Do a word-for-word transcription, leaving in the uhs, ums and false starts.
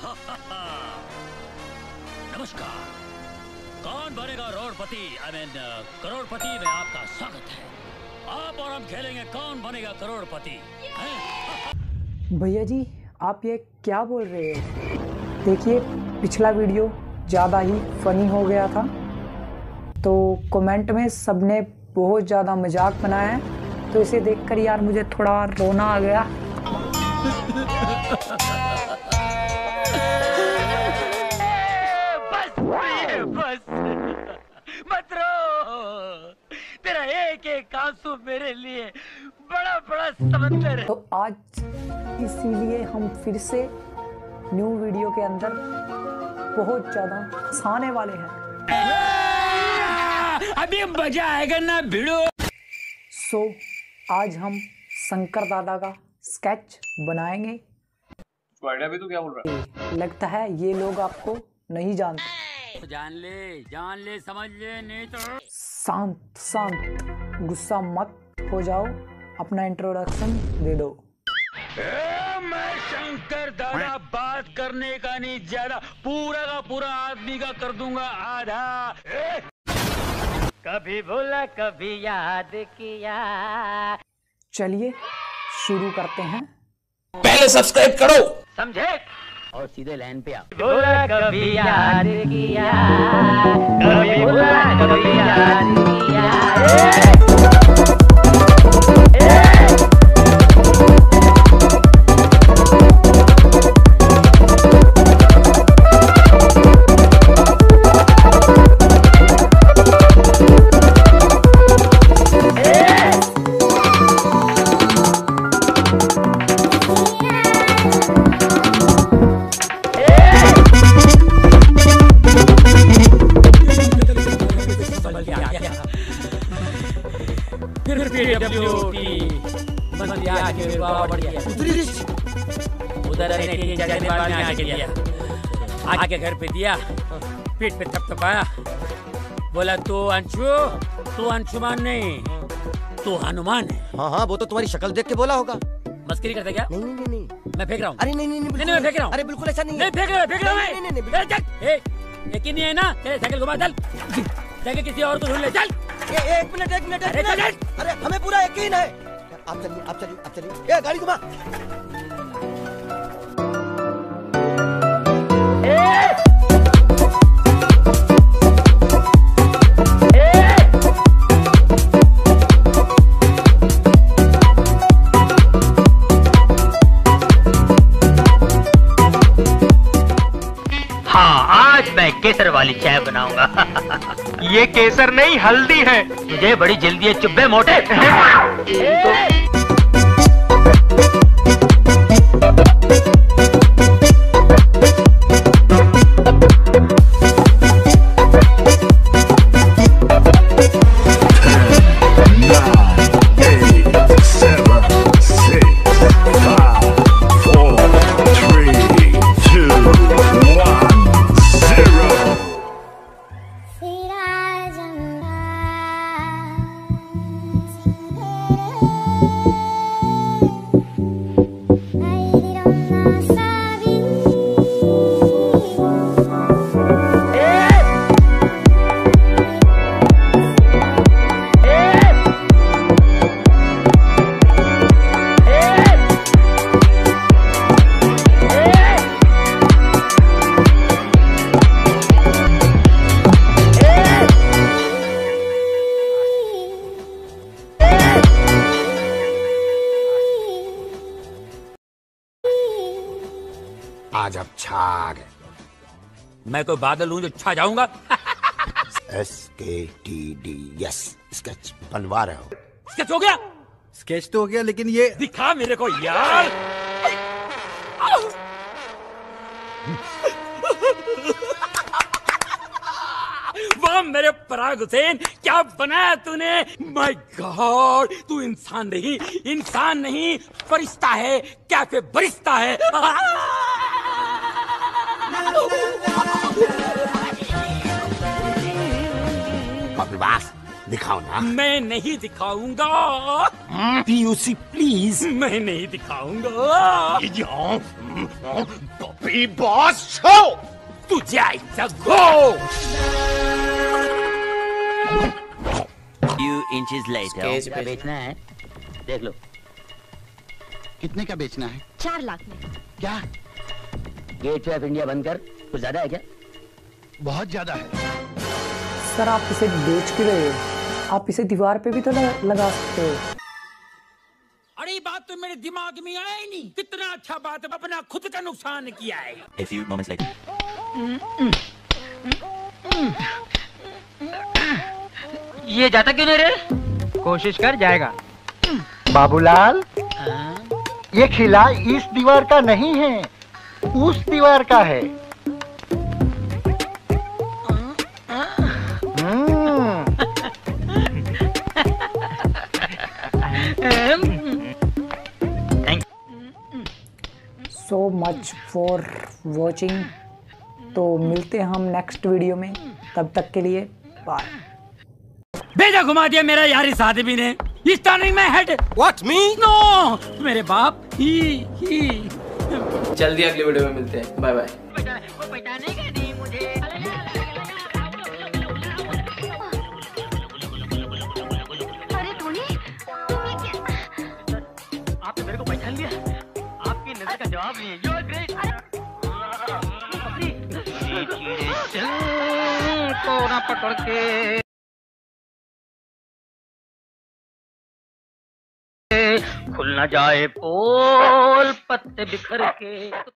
नमस्कार। कौन बनेगा करोड़पति, आई मीन करोड़पति में आपका स्वागत है। आप और हम खेलेंगे कौन बनेगा करोड़पति। भैया जी आप ये क्या बोल रहे हो? देखिए पिछला वीडियो ज़्यादा ही फनी हो गया था, तो कमेंट में सबने बहुत ज़्यादा मजाक बनाया है, तो इसे देखकर यार मुझे थोड़ा रोना आ गया। बस बस मत रो, तेरा एक एक आंसू मेरे लिए बड़ा बड़ा समंदर है। तो आज इसीलिए हम फिर से न्यू वीडियो के अंदर बहुत ज़्यादा हंसाने वाले हैं। अभी मजा आएगा ना भिड़ो। सो आज हम शंकर दादा का स्केच बनाएंगे। आइडिया भी तो क्या बोल रहा है? लगता है ये लोग आपको नहीं जानते। जान ले जान ले समझ ले, नहीं तो शांत शांत गुस्सा मत हो जाओ, अपना इंट्रोडक्शन दे दो। ए, मैं शंकर दादा बात करने का नहीं, ज्यादा पूरा का पूरा आदमी का कर दूंगा आधा। ए! कभी भूला कभी याद किया। चलिए शुरू करते हैं। पहले सब्सक्राइब करो, समझे, और सीधे लाइन पे आओ। भूला कभी याद किया, कभी भूला कभी याद किया। फिर फिर उधर आके दिया, आके घर पे दिया, पीठ पे थपथपाया, बोला तू अंशु, तू अंशुमान नहीं, तू हनुमान है। हाँ हाँ वो तो तुम्हारी शक्ल देख के बोला होगा। मस्करी करता क्या? नहीं नहीं नहीं मैं फेंक रहा हूँ। अरे नहीं नहीं नहीं मैं फेंक रहा हूँ। अरे बिल्कुल ऐसा नहीं नहीं फेंक रहा फेंक रहा नहीं नहीं नहीं यकीन नहीं है ना? तेरे साइकिल घुमा, चल जाके किसी और को ढूंढ ले, चल। एक मिनट एक मिनट अरे चल। अरे हमें पूरा यकीन है। आप चलिए आप चलिए आप चलिए, ये गाड़ी घुमा। हाँ आज मैं केसर वाली चाय बनाऊंगा। ये केसर नहीं हल्दी है। तुझे बड़ी जल्दी है, चुब्बे मोटे। आज अब छा गए। मैं कोई बादल हूँ जो छा जाऊंगा? एस के टी डी यस स्केच बनवा रहे हो? स्केच हो गया? स्केच तो हो गया, लेकिन ये दिखा मेरे को यार। वाह मेरे पराग हुसैन, क्या बनाया तूने। माय गॉड, तू इंसान नहीं, इंसान नहीं फरिश्ता है, कैफे बरिस्ता है। बकवास दिखाओ ना। मैं नहीं दिखाऊंगा। PUC please. मैं नहीं दिखाऊंगा। बॉबी बॉस शो तुझे आयचं गो Few inches later. क्या बेचना है? देख लो। कितने का बेचना है? चार लाख में। क्या? गेटवे ऑफ इंडिया बंद कर। कुछ ज्यादा है क्या? बहुत ज्यादा है। सर आप इसे बेच क्यों रहे हो? आप इसे दीवार पे भी तो ल- लगा सकते हो। अरे ये बात तो मेरे दिमाग में आया ही नहीं। कितना अच्छा बात है, अपना खुद का नुकसान किया है। A few moments later. ये जाता क्यों नहीं रे? कोशिश कर जाएगा। बाबूलाल, ये खिला इस दीवार का नहीं है, उस दीवार का है। So much for watching. तो मिलते हैं हम नेक्स्ट वीडियो में, तब तक के लिए बाय। भेजा घुमा दिया मेरा यार इस आदमी ने। इस टर्निंग में हेड। What me? नो मेरे बाप ही ही। जल्दी अगले वीडियो में मिलते हैं, बाय बाय। अरे धोनी, तुम ये क्या? आपने मेरे को पहचान लिया। आपकी नजर का जवाब नहीं है। You are great. कोना पकड़ के खुल ना जाए पोल पत्ते बिखर के।